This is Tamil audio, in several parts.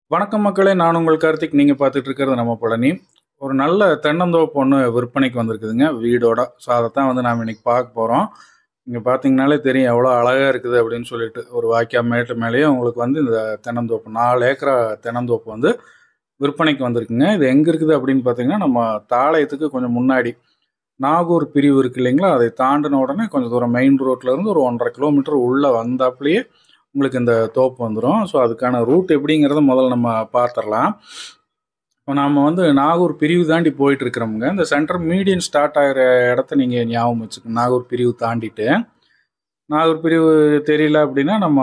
வணக்கம் மக்களே! நான் உங்கள் கார்த்திக். நீங்க பார்த்துட்டு இருக்கிறது நம்ம பழனி. ஒரு நல்ல தென்னந்தோப்பு ஒண்ணு விற்பனைக்கு வந்திருக்குதுங்க, வீடோட. ஸோ அதத்தான் வந்து நாம இன்னைக்கு பார்க்க போறோம். இங்க பார்த்தீங்கனாலே தெரியும் எவ்வளோ அழகா இருக்குது அப்படின்னு சொல்லிட்டு. ஒரு வாய்க்கா மேட்டு மேலேயே உங்களுக்கு வந்து இந்த தென்னந்தோப்பு 4 ஏக்கரா தென்னந்தோப்பு வந்து விற்பனைக்கு வந்திருக்குங்க. இது எங்க இருக்குது அப்படின்னு பார்த்தீங்கன்னா, நம்ம தாளையத்துக்கு கொஞ்சம் முன்னாடி நாகூர் பிரிவு இருக்கு இல்லைங்களா? அதை தாண்டின உடனே கொஞ்சம் தூரம் மெயின் ரோட்ல இருந்து ஒரு 1 1/2 கிலோமீட்டர் உள்ள வந்தாப்லயே உங்களுக்கு இந்த தோப்பு வந்துரும். ஸோ அதுக்கான ரூட் எப்படிங்கிறத முதல்ல நம்ம பார்த்துரலாம். இப்போ நாம வந்து நாகூர் பிரிவு தாண்டி போயிட்டு இருக்கிறோமுங்க. இந்த சென்டர் மீடியன் ஸ்டார்ட் ஆகிற இடத்த நீங்க ஞாபகம் வச்சுக்கணும். நாகூர் பிரிவு தாண்டிட்டு. நாகூர் பிரிவு தெரியல அப்படின்னா நம்ம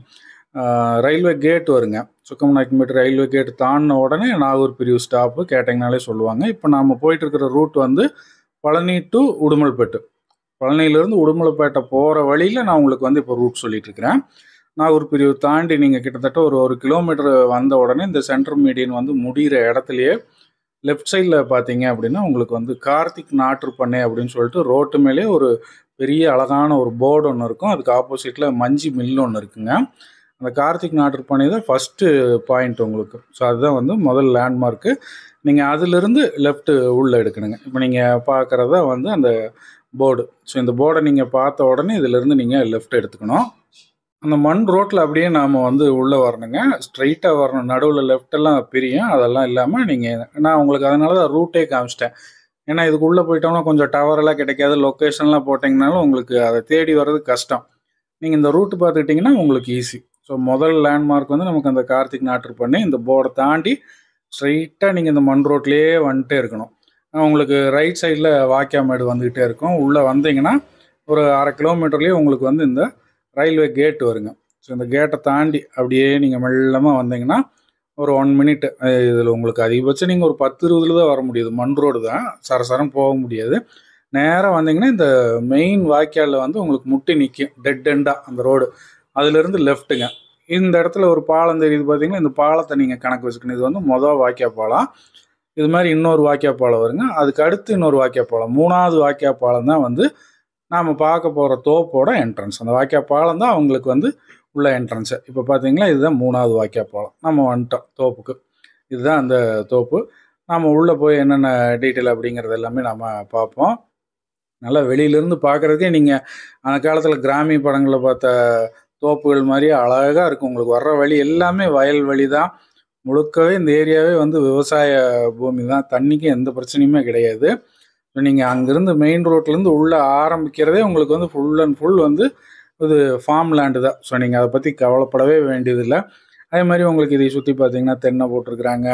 ரயில்வே கேட் வருங்க. சுக்கமநாயக்கன்பேட்டை ரயில்வே கேட் தாண்டின உடனே நாகூர் பிரிவு ஸ்டாப்பு கேட்டிங்கனாலே சொல்லுவாங்க. இப்போ நாம போயிட்டு இருக்கிற ரூட் வந்து பழனி டு உடுமல்பேட்டு. பழனியிலேருந்து உடுமலைப்பேட்டை போகிற வழியில் நான் உங்களுக்கு வந்து இப்போ ரூட் சொல்லிட்டு இருக்கிறேன். நாகூர் பிரிவு தாண்டி நீங்கள் கிட்டத்தட்ட ஒரு 1 கிலோமீட்டர் வந்த உடனே இந்த சென்ட்ரல் மீடியன் வந்து முடிகிற இடத்துலையே லெஃப்ட் சைடில் பார்த்தீங்க அப்படின்னா உங்களுக்கு வந்து கார்த்திக் நாற்று பண்ணை அப்படின்னு சொல்லிட்டு ரோட்டு மேலே ஒரு பெரிய அழகான ஒரு போர்டு ஒன்று இருக்கும். அதுக்கு ஆப்போசிட்டில் மஞ்சி மில் ஒன்று இருக்குங்க. அந்த கார்த்திக் நாற்று பண்ணை தான் ஃபஸ்ட்டு பாயிண்ட் உங்களுக்கு. ஸோ அதுதான் வந்து முதல் லேண்ட்மார்க்கு. நீங்கள் அதிலிருந்து லெஃப்ட்டு உள்ளே எடுக்கணுங்க. இப்போ நீங்கள் பார்க்குறதா வந்து அந்த போர்டு. ஸோ இந்த போர்டை நீங்கள் பார்த்த உடனே இதிலிருந்து நீங்கள் லெஃப்ட் எடுத்துக்கணும். அந்த மண் ரோட்டில் அப்படியே நாம் வந்து உள்ளே வரணுங்க. ஸ்ட்ரைட்டாக வரணும். நடுவில் லெஃப்டெல்லாம் பிரியும். அதெல்லாம் இல்லாமல் நீங்கள் நான் உங்களுக்கு அதனால தான் ரூட்டே காமிச்சிட்டேன். ஏன்னா இதுக்குள்ளே போயிட்டோம்னா கொஞ்சம் டவரெல்லாம் கிடைக்காது. லொக்கேஷன்லாம் போட்டிங்கனாலும் உங்களுக்கு அதை தேடி வர்றது கஷ்டம். நீங்கள் இந்த ரூட்டு பார்த்துக்கிட்டிங்கன்னா உங்களுக்கு ஈஸி. ஸோ முதல் லேண்ட்மார்க் வந்து நமக்கு அந்த கார்த்திக் நாற்று பண்ணி இந்த போர்டை தாண்டி ஸ்ட்ரைட்டாக நீங்கள் இந்த மண் ரோட்லேயே வந்துட்டே இருக்கணும். உங்களுக்கு ரைட் சைடில் வாய்க்காமேடு வந்துக்கிட்டே இருக்கும். உள்ளே வந்தீங்கன்னா ஒரு 1/2 கிலோமீட்டர்லேயே உங்களுக்கு வந்து இந்த ரயில்வே கேட் வருங்க. ஸோ இந்த கேட்டை தாண்டி அப்படியே நீங்கள் மெல்லமாக வந்தீங்கன்னா ஒரு 1 மினிட். இதில் உங்களுக்கு அதிகபட்சம் நீங்கள் ஒரு 10-20 தான் வர முடியுது. மண் ரோடு தான், சரசரம் போக முடியாது. நேராக வந்தீங்கன்னா இந்த மெயின் வாய்க்காலில் வந்து உங்களுக்கு முட்டி நிற்கும், டெட் எண்டாக அந்த ரோடு. அதுலேருந்து லெஃப்ட்டுங்க. இந்த இடத்துல ஒரு பாலம் தெரியுது பார்த்தீங்கன்னா, இந்த பாலத்தை நீங்கள் கணக்கு வச்சுக்கணும். இது வந்து மொதல் வாய்க்கா பாலம். இது மாதிரி இன்னொரு வாய்க்கா பாலம் வருங்க. அதுக்கு அடுத்து இன்னொரு வாய்க்கா பாலம். 3வது வாய்க்கா பாலம் தான் வந்து நாம் பார்க்க போகிற தோப்போட என்ட்ரன்ஸ். அந்த வாய்க்கா பாலம் தான் அவங்களுக்கு வந்து உள்ள என்ட்ரன்ஸு. இப்போ பார்த்தீங்களா, இதுதான் 3வது வாய்க்கா பாலம். நம்ம வந்துட்டோம் தோப்புக்கு. இதுதான் அந்த தோப்பு. நாம் உள்ளே போய் என்னென்ன டீட்டெயில் அப்படிங்கிறது எல்லாமே நம்ம பார்ப்போம். நல்லா வெளியிலேருந்து பார்க்குறதுக்கே நீங்கள் அந்த காலத்தில் கிராமிய படங்களில் பார்த்த தோப்புகள் மாதிரியே அழகாக இருக்கும். உங்களுக்கு வர்ற வழி எல்லாமே வயல் வழி தான். முழுக்கவே இந்த ஏரியாவே வந்து விவசாய பூமி தான். தண்ணிக்கு எந்த பிரச்சனையுமே கிடையாது. நீங்கள் அங்கேருந்து மெயின் ரோட்லேருந்து உள்ளே ஆரம்பிக்கிறதே உங்களுக்கு வந்து ஃபுல் அண்ட் ஃபுல் வந்து இது ஃபார்ம் லேண்டு தான். ஸோ நீங்கள் அதை பற்றி கவலைப்படவே வேண்டியதில்லை. அதே மாதிரி உங்களுக்கு இதை சுற்றி பார்த்தீங்கன்னா தென்னை போட்டிருக்கிறாங்க.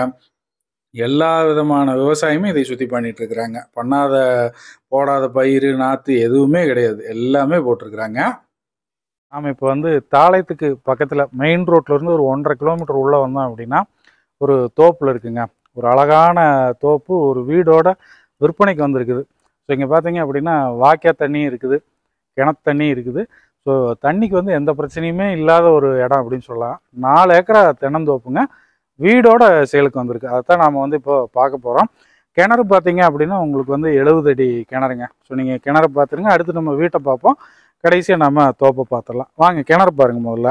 எல்லா விதமான விவசாயமே இதை சுற்றி பண்ணிகிட்ருக்குறாங்க. போடாத பயிர் நாற்று எதுவுமே கிடையாது. எல்லாமே போட்டிருக்கிறாங்க. நாம் இப்போ வந்து தாளையத்துக்கு பக்கத்தில் மெயின் ரோட்லேருந்து ஒரு 1 1/2 கிலோமீட்டர் உள்ளே வந்தோம் அப்படின்னா ஒரு தோப்பில் இருக்குங்க. ஒரு அழகான தோப்பு ஒரு வீடோட விற்பனைக்கு வந்திருக்குது. ஸோ இங்கே பார்த்தீங்க அப்படின்னா வாய்க்கா தண்ணி இருக்குது, கிணத்து தண்ணி இருக்குது. ஸோ தண்ணிக்கு வந்து எந்த பிரச்சனையுமே இல்லாத ஒரு இடம் அப்படின்னு சொல்லலாம். 4 ஏக்கரா தென்னந்தோப்புங்க. வீடோட சேலுக்கு வந்திருக்கு. அதைத்தான் நாம் வந்து இப்போ பார்க்க போகிறோம். கிணறு பார்த்தீங்க அப்படின்னா உங்களுக்கு வந்து 70 அடி கிணறுங்க. ஸோ நீங்கள் கிணறு பார்த்துருங்க. அடுத்து நம்ம வீட்டை பார்ப்போம். கடைசியாக நம்ம தோப்பை பார்த்துடலாம். வாங்க கிணறு பாருங்கள். முதல்ல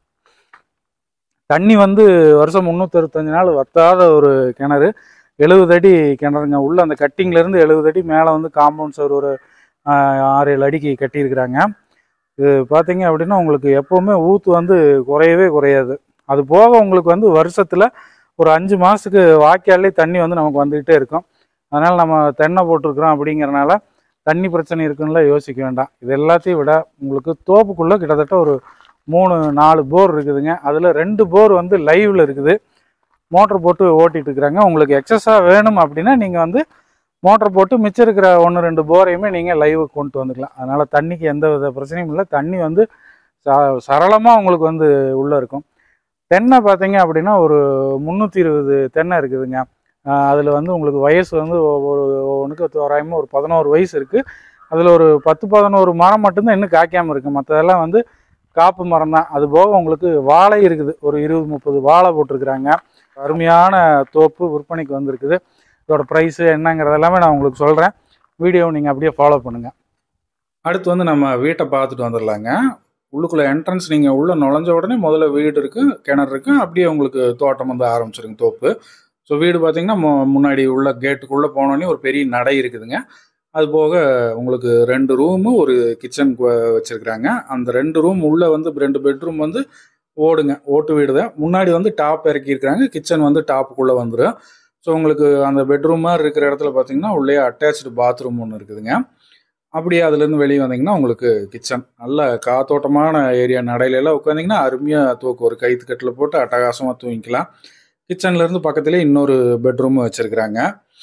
தண்ணி வந்து வருஷம் 365 நாள் வத்தாத ஒரு கிணறு. 70 அடி கிணறுங்க. உள்ள அந்த கட்டிங்லேருந்து 70 அடி மேலே வந்து காம்பவுண்ட் சவர் ஒரு 6-7 அடிக்கு கட்டியிருக்கிறாங்க. இது பார்த்தீங்க அப்படின்னா உங்களுக்கு எப்போவுமே ஊற்று வந்து குறையவே குறையாது. அது போக உங்களுக்கு வந்து வருஷத்தில் ஒரு 5 மாதத்துக்கு வாய்க்காலே தண்ணி வந்து நமக்கு வந்துக்கிட்டே இருக்கும். அதனால் நம்ம தென்னை போட்டிருக்கிறோம் அப்படிங்கிறனால தண்ணி பிரச்சனை இருக்குன்னா யோசிக்க வேண்டாம். இது எல்லாத்தையும் விட உங்களுக்கு தோப்புக்குள்ளே கிட்டத்தட்ட ஒரு 3-4 போர் இருக்குதுங்க. அதில் 2 போர் வந்து லைவில் இருக்குது. மோட்டர் போட்டு ஓட்டிகிட்டு இருக்கிறாங்க. உங்களுக்கு எக்ஸஸாக வேணும் அப்படின்னா நீங்கள் வந்து மோட்டர் போட்டு மிச்சம் இருக்கிற 1-2 போரையுமே நீங்கள் லைவுக்கு கொண்டு வந்துக்கலாம். அதனால் தண்ணிக்கு எந்த வித பிரச்சனையும் இல்லை. தண்ணி வந்து சரளமாக உங்களுக்கு வந்து உள்ளே இருக்கும். தென்னை பார்த்தீங்க அப்படின்னா ஒரு 320 தென்னை இருக்குதுங்க. அதில் வந்து உங்களுக்கு வயசு வந்து ஒவ்வொன்றுக்கு தோராயமாக ஒரு 11 வயசு இருக்குது. அதில் ஒரு 10-11 மரம் மட்டும்தான் இன்னும் காய்க்காமல் இருக்குது. மற்றதெல்லாம் வந்து காப்பு மரம் தான். அது போக உங்களுக்கு வாழை இருக்குது. ஒரு 20-30 வாழை போட்டிருக்கிறாங்க. அருமையான தோப்பு விற்பனைக்கு வந்திருக்குது. இதோட ப்ரைஸு என்னங்கிறது எல்லாமே நான் உங்களுக்கு சொல்கிறேன். வீடியோவை நீங்கள் அப்படியே ஃபாலோ பண்ணுங்கள். அடுத்து வந்து நம்ம வீட்டை பார்த்துட்டு வந்துடலாங்க. உள்ளுக்குள்ளே என்ட்ரன்ஸ் நீங்கள் உள்ளே நுழைஞ்ச உடனே முதல்ல வீடு இருக்குது, கிணறு இருக்குது. அப்படியே உங்களுக்கு தோட்டம் வந்து ஆரம்பிச்சிருங்க, தோப்பு. ஸோ வீடு பார்த்தீங்கன்னா முன்னாடி உள்ள கேட்டுக்குள்ளே போனோடனே ஒரு பெரிய நடை இருக்குதுங்க. அது போக உங்களுக்கு 2 ரூமு, ஒரு கிச்சன் வச்சுருக்குறாங்க. அந்த 2 ரூம் உள்ளே வந்து 2 பெட்ரூம் வந்து ஓட்டு வீடு தான். முன்னாடி வந்து டாப் இறக்கியிருக்கிறாங்க. கிச்சன் வந்து டாப்புக்குள்ளே வந்துடும். ஸோ உங்களுக்கு அந்த பெட்ரூம் மாதிரி இருக்கிற இடத்துல பார்த்தீங்கன்னா உள்ளே அட்டாச்சு பாத்ரூம் ஒன்று இருக்குதுங்க. அப்படியே அதுலேருந்து வெளியே வந்தீங்கன்னா உங்களுக்கு கிச்சன். நல்ல காத்தோட்டமான ஏரியா. நடையிலெல்லாம் உட்காந்திங்கன்னா அருமையாக தூக்கம். ஒரு கயிற்றுக்கட்டில் போட்டு அட்டகாசமாக தூங்கிக்கலாம். கிச்சன்லேருந்து பக்கத்துலேயே இன்னொரு பெட்ரூமும் வச்சுருக்குறாங்க.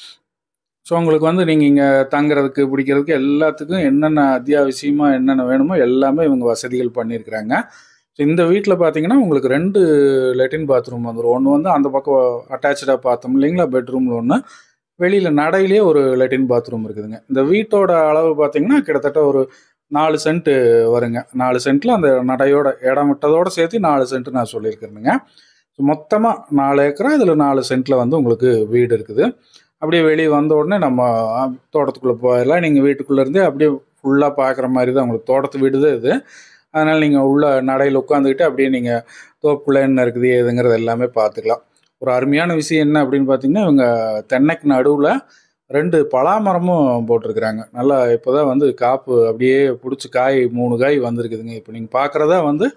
ஸோ உங்களுக்கு வந்து நீங்கள் இங்கே தங்குறதுக்கு பிடிக்கிறதுக்கு எல்லாத்துக்கும் என்னென்ன அத்தியாவசியமாக என்னென்ன வேணுமோ எல்லாமே இவங்க வசதிகள் பண்ணியிருக்கிறாங்க. ஸோ இந்த வீட்டில் பார்த்தீங்கன்னா உங்களுக்கு 2 லெட்டின் பாத்ரூம் வந்துடும். ஒன்று வந்து அந்த பக்கம் அட்டாச்சாக பார்த்தோம் இல்லைங்களா, பெட்ரூமில் ஒன்று, வெளியில் நடையிலே ஒரு லெட்டின் பாத்ரூம் இருக்குதுங்க. இந்த வீட்டோட அளவு பார்த்தீங்கன்னா கிட்டத்தட்ட ஒரு 4 சென்ட் வருங்க. 4 சென்ட்டில் அந்த நடையோட இடம் விட்டதோடு சேர்த்து 4 சென்ட் நான் சொல்லியிருக்கிறேனுங்க. ஸோ மொத்தமாக 4 ஏக்கரா, அதில் 4 சென்ட்டில் வந்து உங்களுக்கு வீடு இருக்குது. அப்படியே வெளியே வந்த உடனே நம்ம தோட்டத்துக்குள்ளே போயிடலாம். நீங்கள் வீட்டுக்குள்ளேருந்தே அப்படியே ஃபுல்லாக பார்க்குற மாதிரி தான் உங்களுக்கு தோட்டத்து வீடு தான் இது. அதனால் நீங்கள் உள்ள நடையில் உட்காந்துக்கிட்டு அப்படியே நீங்கள் தோப்புக்குள்ளே என்ன இருக்குது ஏதுங்கிறது எல்லாமே பார்த்துக்கலாம். ஒரு அருமையான விஷயம் என்ன அப்படின்னு பார்த்தீங்கன்னா, இவங்க தென்னைக்கு நடுவில் 2 பலாமரமும் போட்டிருக்கிறாங்க. நல்லா இப்போ தான் வந்து காப்பு அப்படியே பிடிச்சி காய் 3 காய் வந்திருக்குதுங்க. இப்போ நீங்கள் பார்க்குறதா வந்து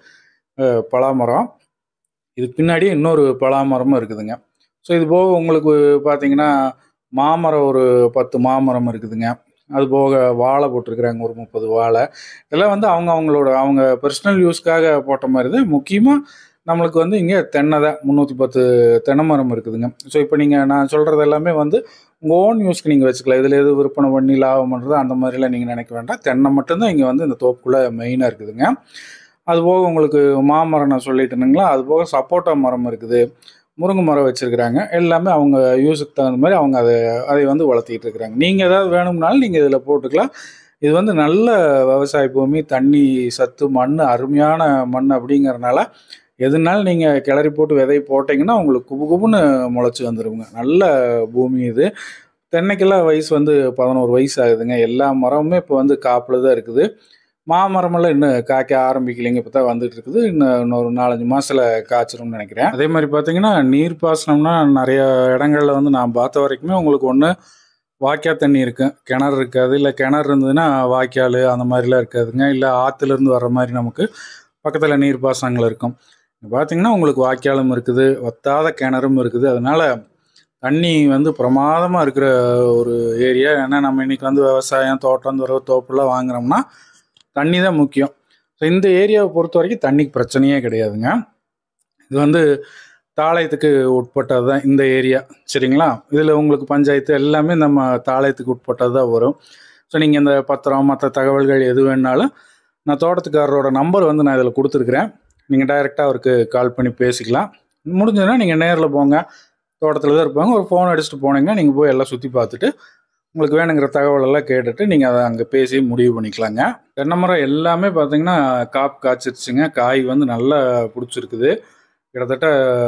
பலாமரம். இதுக்கு பின்னாடி இன்னொரு பலாமரமும் இருக்குதுங்க. ஸோ இது போக உங்களுக்கு பார்த்தீங்கன்னா மாமரம் ஒரு 10 மாமரம் இருக்குதுங்க. அது போக வாழை போட்டிருக்கிறாங்க, ஒரு 30 வாழை. இதெல்லாம் வந்து அவங்க பர்சனல் யூஸ்க்காக போட்ட மாதிரி தான். முக்கியமாக நம்மளுக்கு வந்து இங்கே தென்னை தான் 310 தென்னை மரம் இருக்குதுங்க. ஸோ இப்போ நான் சொல்கிறது எல்லாமே வந்து உங்கள் ஓன் யூஸ்க்கு நீங்கள் வச்சுக்கலாம். இதில் எது விற்பனை பண்ணி லாபம் பண்ணுறது அந்த மாதிரிலாம் நீங்கள் நினைக்க வேண்டாம். தென்னை மட்டும்தான் இங்கே வந்து இந்த தோப்புக்குள்ளே மெயினாக இருக்குதுங்க. அதுபோக உங்களுக்கு மாமரம் நான் சொல்லிட்டேனுங்களா, அதுபோக சப்போட்டா மரம் இருக்குது, முருங்கை மரம் வச்சுருக்கிறாங்க. எல்லாமே அவங்க யூஸுக்கு தகுந்த மாதிரி அவங்க அதை வந்து வளர்த்திக்கிட்டு இருக்கிறாங்க. நீங்கள் ஏதாவது வேணும்னாலும் நீங்கள் இதில் போட்டுக்கலாம். இது வந்து நல்ல விவசாய பூமி, தண்ணி சத்து, மண் அருமையான மண் அப்படிங்கிறனால எதுனாலும் நீங்கள் கிளறி போட்டு விதை போட்டிங்கன்னா உங்களுக்கு குபு குபுன்னு முளைச்சி வந்துடுங்க. நல்ல பூமி இது. தென்னைக்கெல்லாம் வயசு வந்து 11 வயசு ஆகுதுங்க. எல்லா மரமுமே இப்போ வந்து காப்பில் தான் இருக்குது. மாமரமெல்லாம் இன்னும் காய்க்க ஆரம்பிக்கலைங்க. இப்போ தான் வந்துட்டு இருக்குது. இன்னொரு 4-5 மாதத்தில் காய்ச்சிரும்னு நினைக்கிறேன். அதே மாதிரி பார்த்தீங்கன்னா நீர்ப்பாசனம்னா நிறைய இடங்கள்ல வந்து நான் பார்த்த வரைக்குமே உங்களுக்கு ஒன்று வாய்க்கால் தண்ணி இருக்கும், கிணறு இருக்காது. இல்லை கிணறு இருந்ததுன்னா வாய்க்கால் அந்த மாதிரிலாம் இருக்காதுங்க. இல்லை ஆற்றுலேருந்து வர்ற மாதிரி நமக்கு பக்கத்தில் நீர்ப்பாசனங்கள் இருக்கும். பார்த்தீங்கன்னா உங்களுக்கு வாய்க்காலும் இருக்குது, வத்தாத கிணறும் இருக்குது. அதனால் தண்ணி வந்து பிரமாதமாக இருக்கிற ஒரு ஏரியா. ஏன்னா நம்ம இன்றைக்கி வந்து விவசாயம், தோட்டம், துறவு, தோப்புலாம் வாங்குறோம்னா தண்ணி தான் முக்கியம். ஸோ இந்த ஏரியாவை பொறுத்த வரைக்கும் தண்ணிக்கு பிரச்சனையே கிடையாதுங்க. இது வந்து தாளையத்துக்கு உட்பட்டது தான் இந்த ஏரியா, சரிங்களா. இதில் உங்களுக்கு பஞ்சாயத்து எல்லாமே நம்ம தாளையத்துக்கு உட்பட்டது தான் வரும். ஸோ நீங்கள் இந்த பத்திரம் மற்ற தகவல்கள் எது வேணுனாலும் நான் தோட்டத்துக்காரரோட நம்பர் வந்து நான் இதில் கொடுத்துருக்குறேன். நீங்கள் டைரெக்டாக அவருக்கு கால் பண்ணி பேசிக்கலாம். முடிஞ்சதுன்னா நீங்கள் நேரில் போங்க, தோட்டத்தில் தான் இருப்பாங்க. ஒரு ஃபோன் அடிச்சுட்டு போனீங்கன்னா நீங்கள் போய் எல்லாம் சுற்றி பார்த்துட்டு உங்களுக்கு வேணுங்கிற தகவலெல்லாம் கேட்டுட்டு நீங்கள் அதை அங்கே பேசி முடிவு பண்ணிக்கலாங்க. தென்னை மரம் எல்லாமே பார்த்தீங்கன்னா காய்ச்சிருச்சுங்க. காய் வந்து நல்லா பிடிச்சிருக்குது. கிட்டத்தட்ட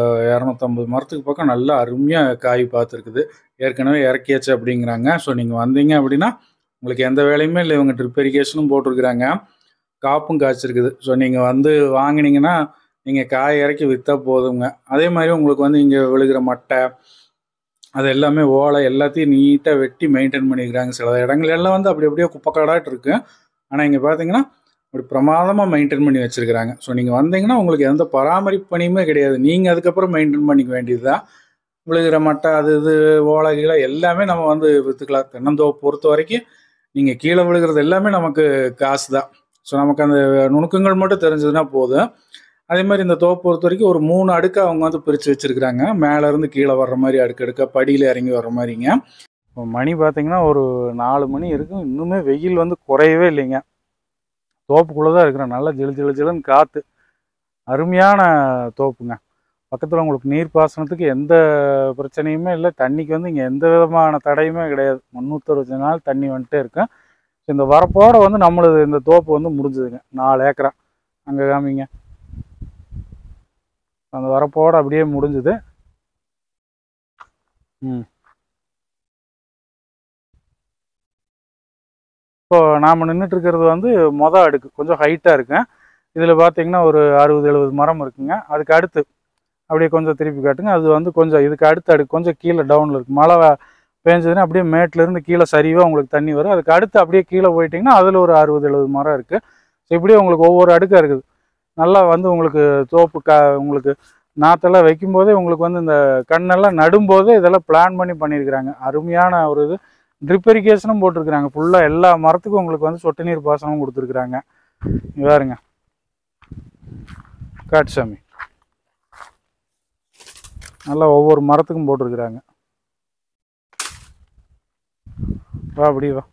250 மரத்துக்கு பக்கம் நல்லா அருமையாக காய் பார்த்துருக்குது. ஏற்கனவே இறக்கியாச்சு அப்படிங்கிறாங்க. ஸோ நீங்கள் வந்தீங்க அப்படின்னா உங்களுக்கு எந்த வேலையுமே இல்லை. இவங்க ட்ரிப் இரிகேஷனும் போட்டிருக்கிறாங்க, காப்பும் காய்ச்சிருக்குது. ஸோ நீங்கள் வந்து வாங்கினீங்கன்னா நீங்கள் காய் இறக்கி விற்றா போதுங்க. அதே மாதிரி உங்களுக்கு வந்து இங்கே விழுகிற மட்டை அது எல்லாமே ஓலை எல்லாத்தையும் நீட்டாக வெட்டி மெயின்டைன் பண்ணிக்கிறாங்க. சில இடங்கள் எல்லாம் வந்து அப்படி அப்படியே குப்பைக்காடாட்டு இருக்குது. ஆனால் இங்கே பார்த்தீங்கன்னா அப்படி பிரமாதமாக மெயின்டைன் பண்ணி வச்சுருக்கிறாங்க. ஸோ நீங்கள் வந்தீங்கன்னா உங்களுக்கு எந்த பராமரிப்பு பணியுமே கிடையாது. நீங்கள் அதுக்கப்புறம் மெயின்டைன் பண்ணிக்க வேண்டியது தான். விழுகிற மட்டை அது இது ஓலை கீழே எல்லாமே நம்ம வந்து விற்றுக்கலாம். தென்னந்தோப்பு பொறுத்த வரைக்கும் நீங்கள் கீழே விழுகிறது எல்லாமே நமக்கு காசு தான். ஸோ நமக்கு அந்த நுணுக்கங்கள் மட்டும் தெரிஞ்சதுன்னா போதும். அதே மாதிரி இந்த தோப்பு பொறுத்த வரைக்கும் ஒரு 3 அடுக்காக அவங்க வந்து பிரித்து வச்சுருக்குறாங்க. மேலேருந்து கீழே வர்ற மாதிரி அடுக்கடுக்காக படியில் இறங்கி வர்ற மாதிரிங்க. இப்போ மணி பார்த்தீங்கன்னா ஒரு 4 மணி இருக்கும். இன்னுமே வெயில் வந்து குறையவே இல்லைங்க. தோப்புக்குள்ளே தான் இருக்கிறேன். நல்லா ஜிலுன்னு காற்று, அருமையான தோப்புங்க. பக்கத்தில் உங்களுக்கு நீர் பாசனத்துக்கு எந்த பிரச்சனையுமே இல்லை. தண்ணிக்கு வந்து இங்கே எந்த விதமான தடையுமே கிடையாது. 365 நாள் தண்ணி வந்துட்டே இருக்கும். இந்த வரப்போட வந்து நம்மளது இந்த தோப்பு வந்து முடிஞ்சுதுங்க. 4 ஏக்கரா அங்கே காமிங்க. அந்த வரப்போட அப்படியே முடிஞ்சுது. இப்போ நாம் நின்றுட்டு இருக்கிறது வந்து அடுக்கு கொஞ்சம் ஹைட்டாக இருக்குங்க. இதில் பார்த்தீங்கன்னா ஒரு 60-70 மரம் இருக்குங்க. அதுக்கு அடுத்து அப்படியே கொஞ்சம் திருப்பி காட்டுங்க. அது வந்து கொஞ்சம் இதுக்கு அடுத்து கொஞ்சம் கீழே டவுனில் இருக்குது. மழை பேஞ்சதுன்னா அப்படியே மேட்லேருந்து கீழே சரிவாக உங்களுக்கு தண்ணி வரும். அதுக்கு அடுத்து அப்படியே கீழே போயிட்டிங்கன்னா அதில் ஒரு 60-70 மரம் இருக்குது. ஸோ இப்படியே உங்களுக்கு ஒவ்வொரு அடுக்காக இருக்குது. நல்லா வந்து உங்களுக்கு தோப்பு உங்களுக்கு நாற்றெல்லாம் வைக்கும்போதே உங்களுக்கு வந்து இந்த கண்ணெல்லாம் நடும்போதே இதெல்லாம் பிளான் பண்ணியிருக்கிறாங்க. அருமையான ஒரு இது. ட்ரிப் இரிகேஷனும் போட்டிருக்கிறாங்க. ஃபுல்லாக எல்லா மரத்துக்கும் உங்களுக்கு வந்து சொட்டு நீர் பாசனமும் கொடுத்துருக்குறாங்க. பாருங்க காட்டுசாமி, நல்லா ஒவ்வொரு மரத்துக்கும் போட்டிருக்கிறாங்க. வா அப்படி வா.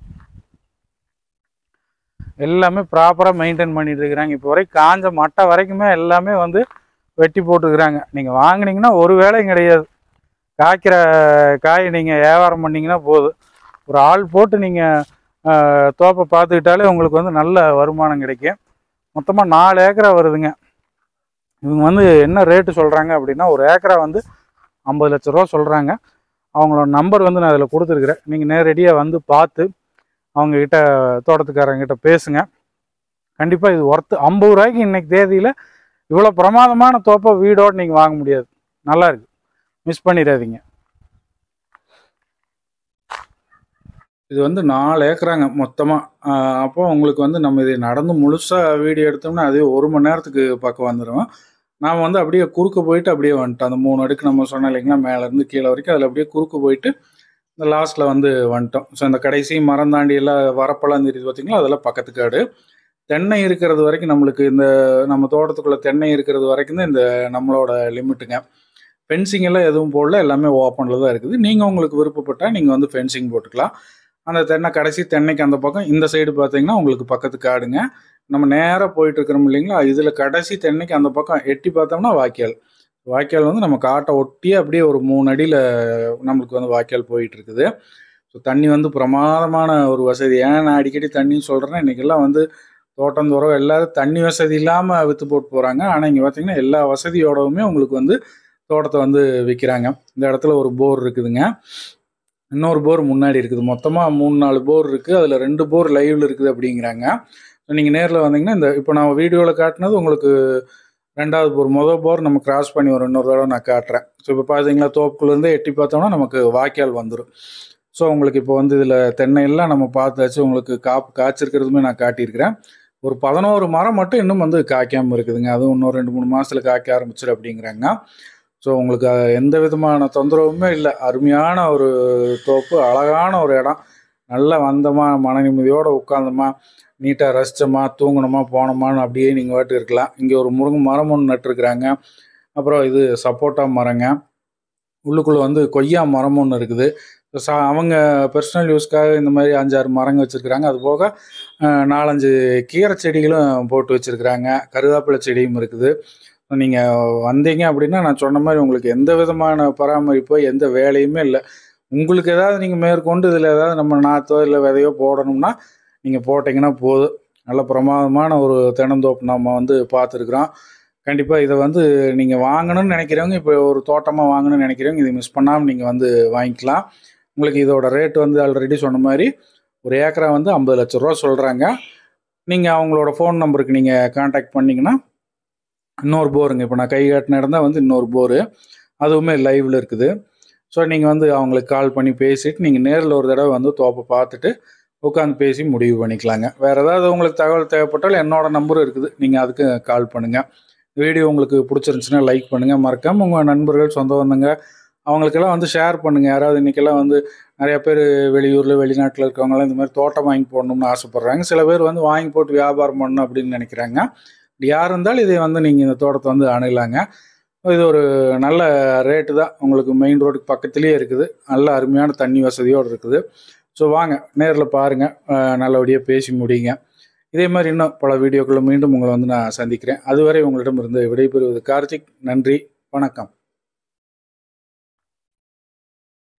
எல்லாமே ப்ராப்பராக மெயின்டைன் பண்ணிட்டு இருக்கிறாங்க. இப்போ வரைக்கும் காஞ்ச மட்டை வரைக்குமே எல்லாமே வந்து வெட்டி போட்டுருக்குறாங்க. நீங்கள் வாங்கினீங்கன்னா ஒரு வேலையும் கிடையாது. காய்க்கிற காய் நீங்கள் வியாபாரம் பண்ணிங்கன்னா போதும். ஒரு ஆள் போட்டு நீங்கள் தோப்பை பார்த்துக்கிட்டாலே உங்களுக்கு வந்து நல்ல வருமானம் கிடைக்கும். மொத்தமாக 4 ஏக்கரா வருதுங்க. இவங்க வந்து என்ன ரேட்டு சொல்கிறாங்க அப்படின்னா, ஒரு ஏக்கரா வந்து 50 லட்ச ரூபா சொல்கிறாங்க. அவங்களோட நம்பர் வந்து நான் அதில் கொடுத்துருக்குறேன். நீங்கள் நேரடியாக வந்து பார்த்து அவங்கக்கிட்ட தோட்டத்துக்காரங்கிட்ட பேசுங்க. கண்டிப்பாக இது ஒர்த்து. 50 ரூபாய்க்கு இன்றைக்கி தேதியில் இவ்வளோ பிரமாதமான தோப்பை வீடோடு நீங்கள் வாங்க முடியாது. நல்லா இருக்கு, மிஸ் பண்ணிடாதீங்க. இது வந்து 4 ஏக்கராங்க மொத்தமாக. அப்போ உங்களுக்கு வந்து நம்ம இதை நடந்து முழுசாக வீடியோ எடுத்தோம்னா அதே 1 மணி நேரத்துக்கு பக்கம் வந்துடும். நாம் வந்து அப்படியே குறுக்க போயிட்டு அப்படியே வந்துட்டோம். அந்த 3 அடுக்கு நம்ம சொன்னோம் இல்லைங்களா, மேலேருந்து கீழே வரைக்கும் அதில் அப்படியே குறுக்க போயிட்டு இந்த லாஸ்ட்டில் வந்து வந்துட்டோம். ஸோ இந்த கடைசி மரம் தாண்டி எல்லாம் வரப்பெல்லாம் தெரியுது பார்த்தீங்களா, அதெல்லாம் பக்கத்து காடு. தென்னை இருக்கிறது வரைக்கும் நம்மளுக்கு இந்த நம்ம தோட்டத்துக்குள்ளே தென்னை இருக்கிறது வரைக்கும் தான் இந்த நம்மளோட லிமிட்டுங்க. ஃபென்சிங் எல்லாம் எதுவும் போடல, எல்லாமே ஓப்பனில் தான் இருக்குது. நீங்கள் உங்களுக்கு விருப்பப்பட்டால் நீங்கள் வந்து ஃபென்சிங் போட்டுக்கலாம். அந்த தென்னை கடைசி தென்னைக்கு அந்த பக்கம் இந்த சைடு பார்த்தீங்கன்னா உங்களுக்கு பக்கத்து காடுங்க. நம்ம நேராக போயிட்டு இருக்கிறோம் இல்லைங்களா, இதில் கடைசி தென்னைக்கு அந்த பக்கம் எட்டி பார்த்தோம்னா வாய்க்கால். வாய்க்கால் வந்து நம்ம காட்டை ஒட்டியே அப்படியே ஒரு 3 அடியில் நம்மளுக்கு வந்து வாய்க்கால் போயிட்டு இருக்குது. ஸோ தண்ணி வந்து பிரமாதமான ஒரு வசதி. ஏன் நான் அடிக்கடி தண்ணின்னு சொல்கிறேன்னா, இன்றைக்கெல்லாம் வந்து தோட்டந்தோறும் எல்லோரும் தண்ணி வசதி இல்லாமல் விற்று போட்டு போகிறாங்க. ஆனால் இங்கே பார்த்தீங்கன்னா எல்லா வசதியோடவுமே உங்களுக்கு வந்து தோட்டத்தை வந்து விற்கிறாங்க. இந்த இடத்துல ஒரு போர் இருக்குதுங்க, இன்னொரு போர் முன்னாடி இருக்குது. மொத்தமாக 3-4 போர் இருக்குது. அதில் 2 போர் லைவில் இருக்குது அப்படிங்கிறாங்க. நீங்கள் நேரில் வந்தீங்கன்னா இந்த இப்போ நான் வீடியோவில் காட்டினது உங்களுக்கு 2வது போர். மொதல் போர் நம்ம கிராஸ் பண்ணி ஒரு இன்னொரு தடவை நான் காட்டுறேன். ஸோ இப்போ பார்த்தீங்களா, தோப்புக்குள்ளேருந்தே எட்டி பார்த்தோம்னா நமக்கு வாய்க்கால் வந்துடும். ஸோ உங்களுக்கு இப்போ வந்து இதில் தென்னையெல்லாம் நம்ம பார்த்தாச்சு. உங்களுக்கு காய்ச்சிருக்கிறதுமே நான் காட்டியிருக்கிறேன். ஒரு 11 மரம் மட்டும் இன்னும் வந்து காய்க்காமல் இருக்குதுங்க. அதுவும் இன்னும் 2-3 மாதத்தில் காய்க்க ஆரம்பிச்சிடும் அப்படிங்கிறாங்க. ஸோ உங்களுக்கு எந்த விதமான தொந்தரவுமே இல்லை. அருமையான ஒரு தோப்பு, அழகான ஒரு இடம். நல்லா வந்தோமா, மன நிம்மதியோடு உட்காந்தோமா, நீட்டாக ரசித்தோமா, தூங்கணுமா, போனோமான்னு அப்படியே நீங்கள் வாட்டு இருக்கலாம். இங்கே ஒரு முருங்கை மரம் ஒன்று நட்டுருக்குறாங்க. அப்புறம் இது சப்போட்டா மரங்க. உள்ளுக்குள்ளே வந்து கொய்யா மரம் ஒன்று இருக்குது. அவங்க பர்சனல் யூஸ்க்காக இந்த மாதிரி 5-6 மரங்கள் வச்சுருக்குறாங்க. அது போக 4-5 கீரை செடிகளும் போட்டு வச்சுருக்குறாங்க. கருவேப்பிலை செடியும் இருக்குது. நீங்கள் வந்தீங்க அப்படின்னா நான் சொன்ன மாதிரி உங்களுக்கு எந்த விதமான பராமரிப்போ எந்த வேலையுமே இல்லை. உங்களுக்கு ஏதாவது நீங்கள் மேற்கொண்டு இதில் ஏதாவது நம்ம நாற்றோ இல்லை விதையோ போடணும்னா நீங்கள் போட்டிங்கன்னா போதும். நல்ல பிரமாதமான ஒரு தென்னந்தோப்பு நம்ம வந்து பார்த்துருக்குறோம். கண்டிப்பாக இதை வந்து நீங்கள் வாங்கணும்னு நினைக்கிறவங்க, இப்போ ஒரு தோட்டமாக வாங்கணும்னு நினைக்கிறவங்க இதை மிஸ் பண்ணாமல் நீங்கள் வந்து வாங்கிக்கலாம். உங்களுக்கு இதோட ரேட் வந்து ஆல்ரெடி சொன்ன மாதிரி ஒரு ஏக்கரா வந்து 50 லட்ச ரூபா சொல்கிறாங்க. நீங்கள் அவங்களோட ஃபோன் நம்பருக்கு நீங்கள் கான்டாக்ட் பண்ணிங்கன்னா இன்னொரு போருங்க, இப்போ நான் கை காட்டின இடம் தான் வந்து இன்னொரு போரு, அதுவுமே லைவில் இருக்குது. ஸோ நீங்கள் வந்து அவங்களுக்கு கால் பண்ணி பேசிவிட்டு நீங்கள் நேரில் ஒரு தடவை வந்து தோப்பை பார்த்துட்டு உட்காந்து பேசி முடிவு பண்ணிக்கலாங்க. வேறு ஏதாவது உங்களுக்கு தகவல் தேவைப்பட்டால் என்னோடய நம்பரும் இருக்குது, நீங்கள் அதுக்கு கால் பண்ணுங்கள். வீடியோ உங்களுக்கு பிடிச்சிருந்துச்சுன்னா லைக் பண்ணுங்கள். மறக்காமல் உங்கள் நண்பர்கள், சொந்த பந்தங்க அவங்களுக்கெல்லாம் வந்து ஷேர் பண்ணுங்கள். யாராவது இன்றைக்கெல்லாம் வந்து நிறையா பேர் வெளியூரில் வெளிநாட்டில் இருக்கவங்களாம் இந்த மாதிரி தோட்டம் வாங்கி போடணும்னு ஆசைப்பட்றாங்க. சில பேர் வந்து வாங்கி போட்டு வியாபாரம் பண்ணணும் அப்படின்னு நினைக்கிறாங்க. யார் இருந்தாலும் இதை வந்து நீங்கள் இந்த தோட்டத்தை வந்து அணுகலாங்க. இது ஒரு நல்ல ரேட்டு தான். உங்களுக்கு மெயின் ரோடுக்கு பக்கத்துலேயே இருக்குது. நல்ல அருமையான தண்ணி வசதியோடு இருக்குது. ஸோ வாங்க நேரில் பாருங்கள், நல்லபடியாக பேசி முடியுங்க. இதே மாதிரி இன்னும் பல வீடியோக்களை மீண்டும் உங்களை வந்து நான் சந்திக்கிறேன். அதுவரை உங்களிடமிருந்து விடைபெறுவது கார்த்திக். நன்றி, வணக்கம்.